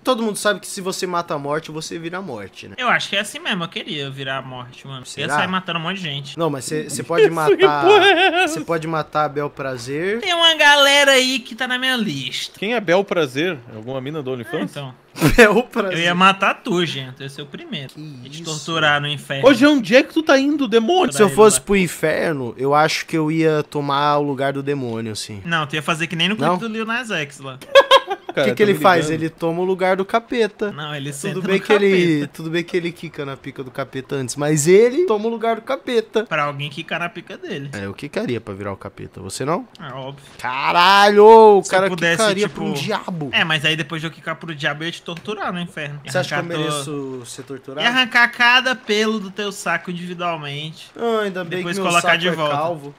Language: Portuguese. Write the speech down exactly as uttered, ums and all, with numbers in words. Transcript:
todo mundo sabe que se você mata a morte, você vira a morte, né? Eu acho que é assim mesmo, eu queria virar a morte, mano. Eu ia Será? sair matando um monte de gente. Não, mas você pode matar... Você pode matar a Bel Prazer. Tem uma galera aí que tá na minha lista. Quem é Bel Prazer? Alguma mina do É, OnlyFans? então. Bel Prazer. Eu ia matar tu, gente. Eu ia ser o primeiro. Que Ia te isso? torturar no inferno. Ô, Jean, onde é que tu tá indo, demônio? Se eu fosse pro inferno, eu acho que eu ia tomar o lugar do demônio, assim. Não, tu ia fazer que nem no Não? clipe do Lil Nas X lá. O que, que ele faz? Ele toma o lugar do capeta. Não, ele senta Tudo bem no que ele, capeta. tudo bem que ele quica na pica do capeta antes, mas ele toma o lugar do capeta. Pra alguém quicar na pica dele. É, eu quicaria pra virar o capeta, você não? É óbvio. Caralho, o Se cara eu pudesse, quicaria tipo... pra um diabo. É, mas aí depois de eu quicar pro diabo, eu ia te torturar no inferno. Ia Você acha que eu arrancar to- mereço ser Ia torturado? arrancar cada pelo do teu saco individualmente. Ah, ainda bem Depois que meu colocar saco de é volta. calvo.